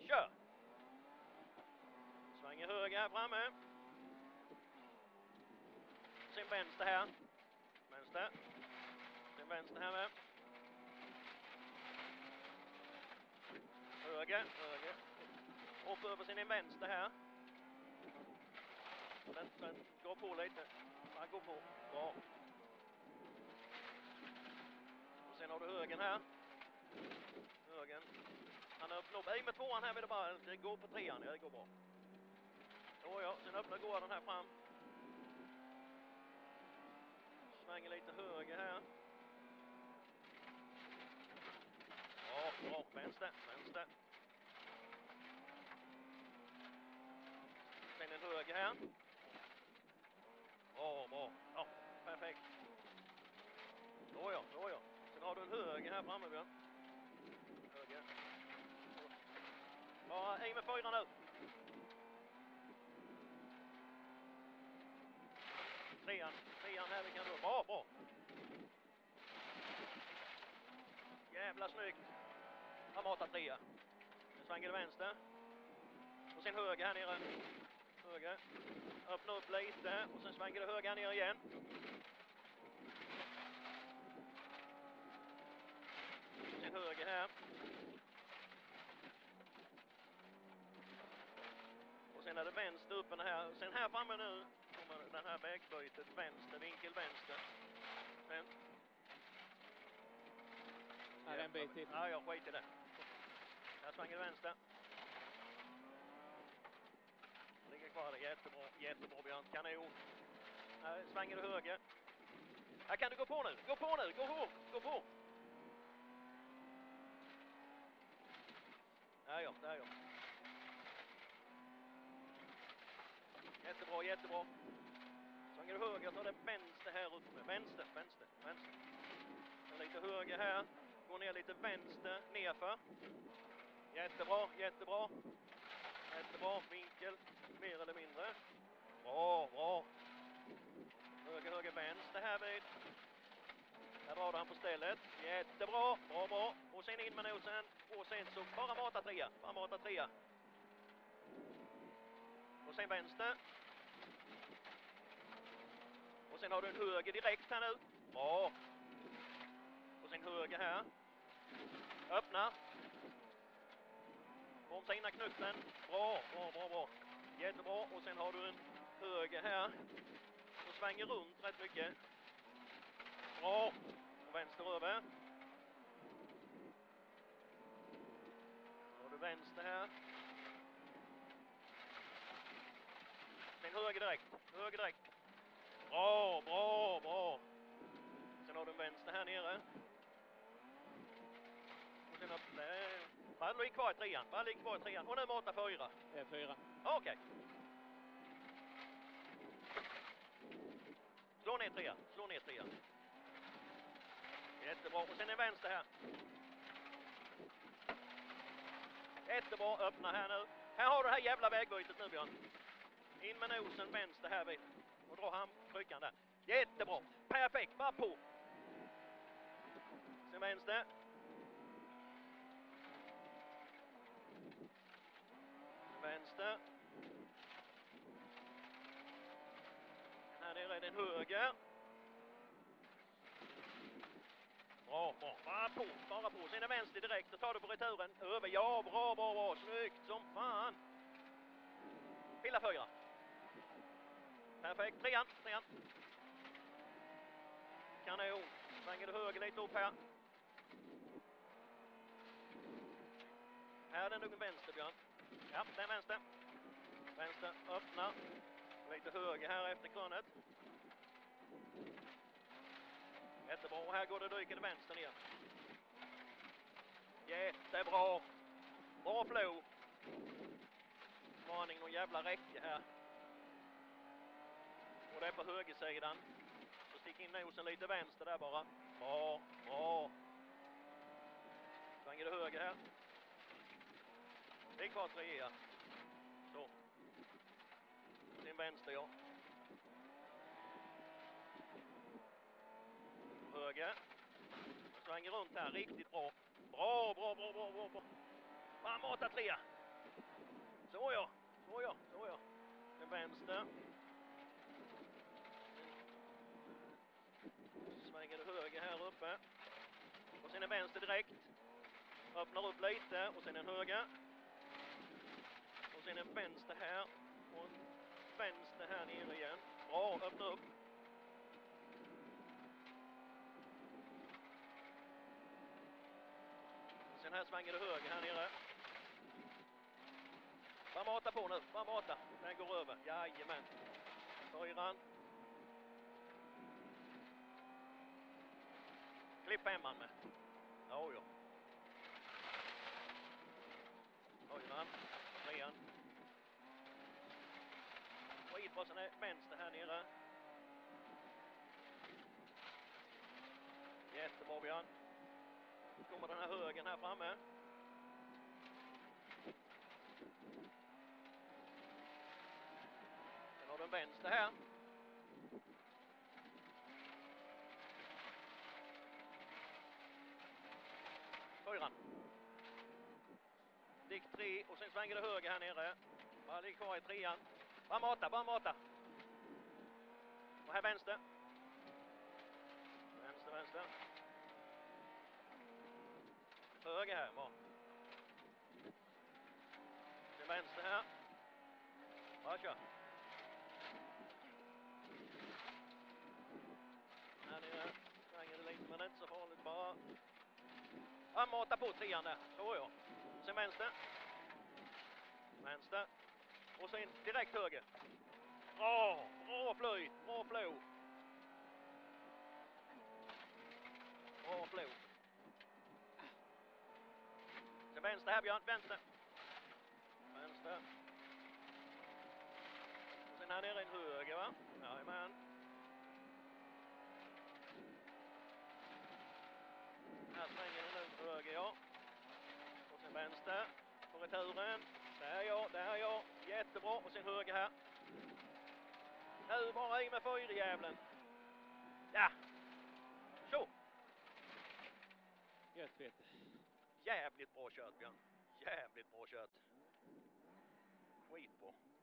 Kör! Svänger höger här framme. Sen vänster här. Vänster. Sen vänster här med. Höger. Upp över sin en vänster här. Den går på lite. Han går på. Bra. Och sen har du högen här. Högen. Han öppnar upp. Med tvåan här vill det bara. Det går på trean. Ja, det går bra. Ja, sen öppnar gården här fram. Svänger lite höger här. Ja, bra. Vänster. Sen en höger här. Bra. Ja, perfekt. Då ja. Sen har du en höger här framme, Björn. Höger. Ja, in med 4 nu. 3an här vi kan då. Bra. Jävla snyggt. Han matar 3. Sen svänger det vänster. Och sen höger här nere. Höger. Öppna upp lite. Och sen svänger det höger här nere igen. Sen höger här. Och sen är det vänster uppe här. Sen här framme nu kommer den här vägbytet. Vänster, vinkel vänster. Men. Ja, den bit till. Ja, jag skiter i det. Här svänger det vänster. Ligger kvar det. Jättebra Björn. Kanon. Här svänger det höger. Här kan du gå på nu. Gå på. Där ja. Jättebra. Svänger du höger så är det vänster här uppe. Vänster. Lite höger här. Går ner lite vänster nerför. Jättebra. Vinkel. Mer eller mindre. Bra. Höger vänster här vid. Här drar han på stället. Jättebra. Bra. Och sen in med nosen. Och sen så bara mata 3. Och sen vänster. Och sen har du en höger direkt här nu. Bra. Och sen höger här. Öppna. Bromsa innan knutten. Bra. Jättebra. Och sen har du en höger här. Och svänger runt rätt mycket. Bra. Och vänster över. Så har du vänster här. Sen höger direkt. Bra. Sen har du en vänster här nere. Och sen upp där. Bara ligger kvar i 3. Och nu matar 4. Det är 4. Okej. Slå ner 3. Jättebra. Och sen en vänster här. Jättebra. Öppna här nu. Här har du det här jävla vägbytet nu, Björn. In med nosen vänster här vid. Och dra ham kryckan där. Jättebra. Perfekt. Bara på. Sen vänster. Vänster. Här nere är den höger. Bra. Bara på. Sen är vänster direkt. Då tar du på returen. Över. Ja, bra. Snyggt som fan. Pilla 4. Perfekt. 3. Kanon. Svänger du höger lite upp här. Här är det nog en vänster, Björn. Ja, det är vänster. Vänster, öppna. Lite höger här efter krönet. Jättebra. Och här går det dyker vänster ner. Jättebra. Bra flow. Varning någon jävla räcke här. Och det är på högersidan. Så stick in nosen lite vänster där bara. Bra. Svänger det höger här. Det är kvar 3. Så. Sen vänster, ja. Höger. Svänger runt här riktigt bra. Bra. Bara mata 3. Så ja. En vänster. Svänger det höger här uppe. Och sen en vänster direkt. Öppnar upp lite och sen en höger. Och sen en vänster här. Och en vänster här nere igen. Bra, öppna upp. Sen här svänger det höger här nere. Bara mata på nu, bara mata. Den går över, jajamän. 4. Klipp 5 med. Ja, ja. 4. 3. Skitbra, sen är vänster här nere. Jättebra, Björn. Nu kommer den här högen här framme. Sen har du en vänster här. Fyran. Dick 3 och sen svänger det höger här nere. Bara ligger kvar i 3. Bara mata. Och här vänster. Vänster. Höger här, bra. Sen vänster här. Bara kör. Här nere svänger det lite, men inte så farligt bara. Ja, mata på 3 där. Så ja. Sen vänster. Och sen direkt höger. Bra flyt. Bra flow. Sen vänster här, Björn. Vänster. Och sen här nere en höger, va? Jajamän. Här svänger det nu höger, ja. Och sen vänster. På returen. Där ja. Jättebra. Och sen höger här. Nu bara i med 4 jävlen. Ja. Så. Jättefint. Jävligt bra kört, Björn. Jävligt bra kört. Skitbra.